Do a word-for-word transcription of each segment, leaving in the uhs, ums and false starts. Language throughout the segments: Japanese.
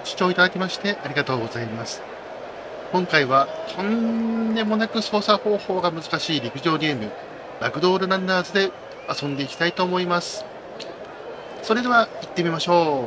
視聴いただきましてありがとうございます。今回はとんでもなく操作方法が難しい陸上ゲーム、ラグドールランナーズで遊んでいきたいと思います。それでは行ってみましょう。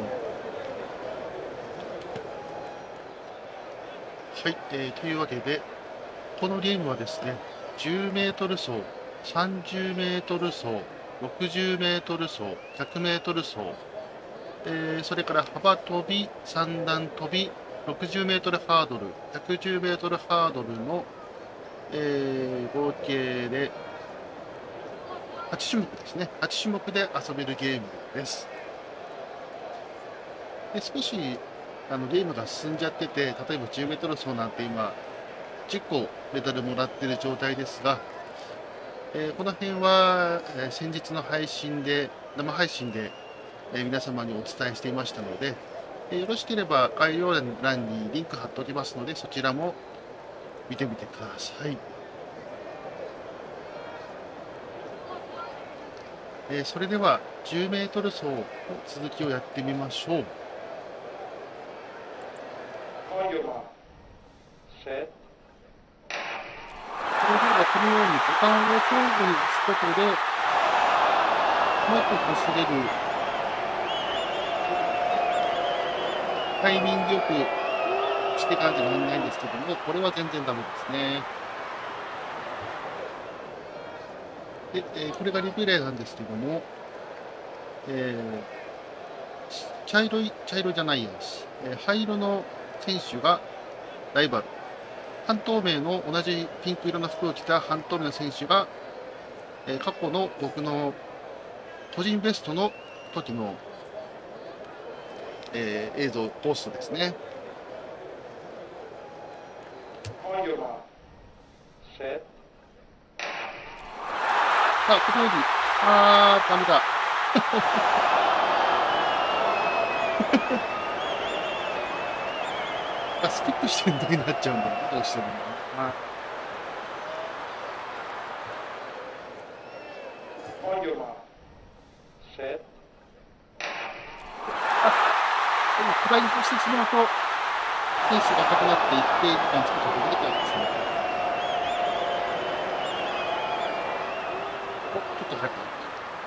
はい、えー、というわけで、このゲームはですね、じゅうメートル走、さんじゅうメートル走、ろくじゅうメートル走、ひゃくメートル走、えー、それから幅跳び、三段跳び、ろくじゅうメートルハードル、ひゃくじゅうメートルハードルの、えー、合計ではち種目ですね。はち種目で遊べるゲームです。で少しあのゲームが進んじゃってて、例えばじゅうメートル走なんて今じゅっこメダルもらってる状態ですが、えー、この辺は、えー、先日の配信で生配信で、えー、皆様にお伝えしていましたので、えー、よろしければ概要欄にリンク貼っておきますので、そちらも見てみてください。えー、それではじゅうメートル走の続きをやってみましょう。それではこのようにボタンを交互に押すことでうまく走れる、タイミングよくしていかなきゃならないんですけども、これは全然ダメですね。で、えー、これがリプレイなんですけども、えー、茶色い、茶色じゃないやし、えー、灰色の選手がライバル。半透明の同じピンク色の服を着た半透明の選手が、えー、過去の僕の個人ベストの時の、えー、映像、ポストですね。さあ、このように、あー、ダメだ。あ、スキップしてる時になっちゃうんだよ。どうしてもね。あでも、フライングしてしまうと、選手が赤くなって一定時間作ることができないんですね。お、ちょっと早くなった。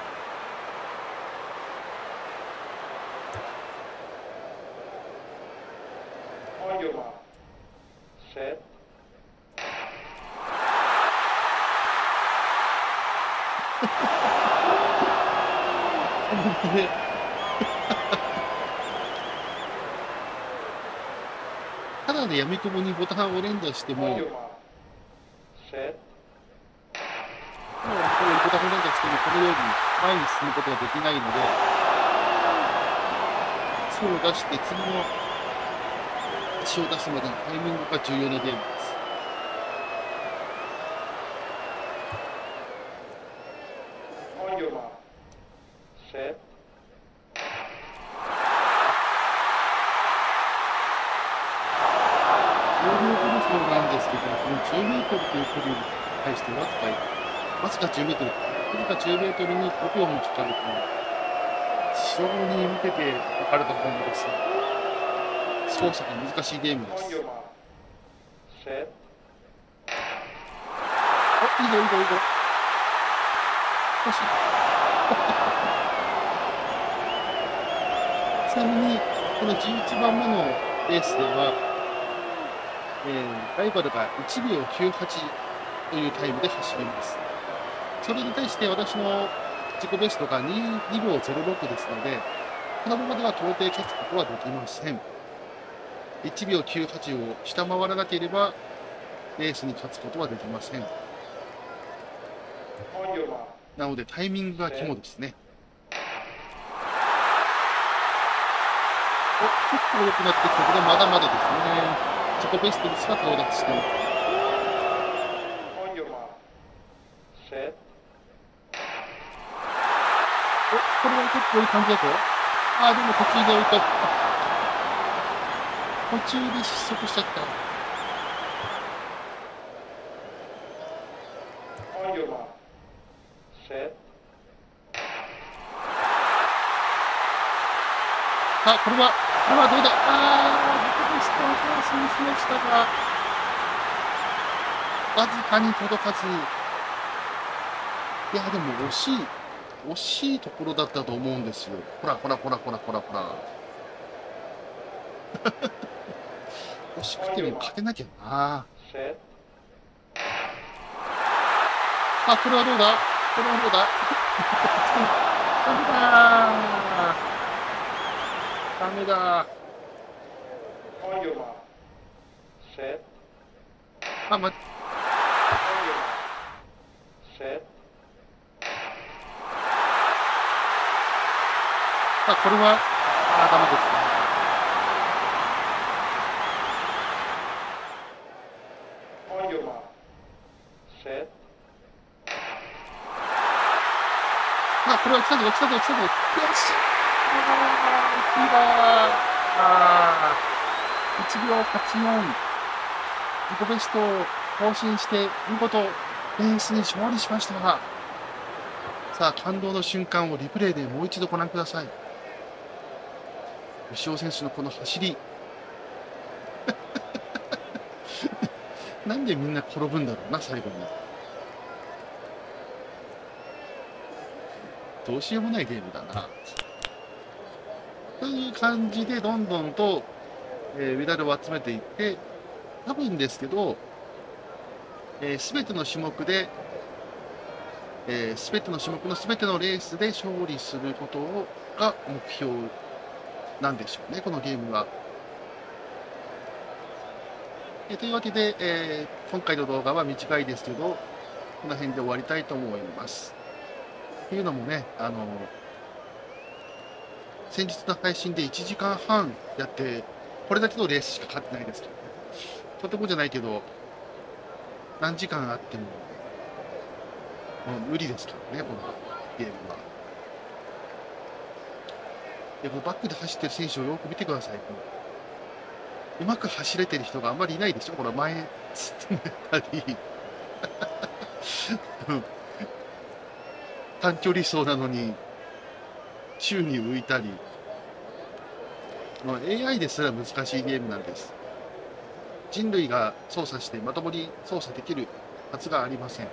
ただでやみくもにボタンを連打しても、もうこういうボタンを連打してもこのように前に進むことができないので、手を出して次の足を出すまでのタイミングが重要なゲームです。じゅうメートル走なんですけど、このじゅうメートルという距離に対してわずか、わずかじゅうメートル、わずかじゅうメートルにごびょうもかかるという、非常に見ててわかると思うんですが、操作が難しいゲームです。お、いいぞいいぞいいぞいいぞ。少し。ちなみに、このじゅういちばんめのレースでは、えー、ライバルがいちびょうきゅうはちというタイムで走ります。それに対して私の自己ベストが にびょうぜろろくですので、このままでは到底勝つことはできません。いちびょうきゅうはちを下回らなければ、レースに勝つことはできません。なのでタイミングが肝ですね。お、結構良くなってきたけど、まだまだですね。自己ベストにすら到達しています。お、これは結構いい感じだぞ。ああ、でも途中で置いた。途中で失速しちゃった。さあ、これはれはどうだ。ああ、自己ベストを更新しましたが、わずかに届かず。いや、でも惜しい、惜しいところだったと思うんですよ。ほらほらほらほらほらほら。惜しくても勝てなきゃな。あ、これはどうだ。これはどうだ。ダメだー。ダメだー。あ、ま、あ、これは、あ、ダメですね。あ、これは来たぞ、来たぞ、来たぞ。よし。あー、いちだー。あー、いちびょうはちよん。自己ベストを更新して、見事、レースに勝利しました。さあ、感動の瞬間をリプレイでもう一度ご覧ください。牛尾選手のこの走り。なんでみんな転ぶんだろうな、最後に。どうしようもないゲームだな。という感じで、どんどんと、えー、メダルを集めていって、多分ですけど、えー、全ての種目で、えー、全ての種目の全てのレースで勝利することが目標なんでしょうね、このゲームは。えー、というわけで、えー、今回の動画は短いですけど、この辺で終わりたいと思います。っていうのもね、あの先日の配信でいちじかんはんやって、これだけのレースしか勝ってないですけど、ね、とてもじゃないけど、何時間あっても、もう無理ですからね、このゲームは。で、このバックで走ってる選手をよく見てください。このうまく走れてる人があんまりいないでしょ、この前、つってたり。短距離走なのに、宙に浮いたり。もう エーアイ ですら難しいゲームなんです。人類が操作してまともに操作できるはずがありません。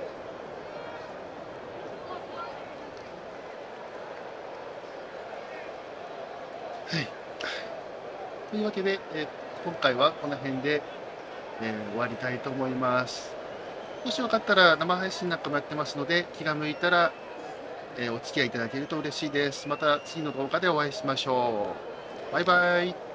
はい。というわけで、えー、今回はこの辺で、えー、終わりたいと思います。もしよかったら生配信なんかもやってますので、気が向いたら、えー、お付き合いいただけると嬉しいです。また次の動画でお会いしましょう。バイバイ。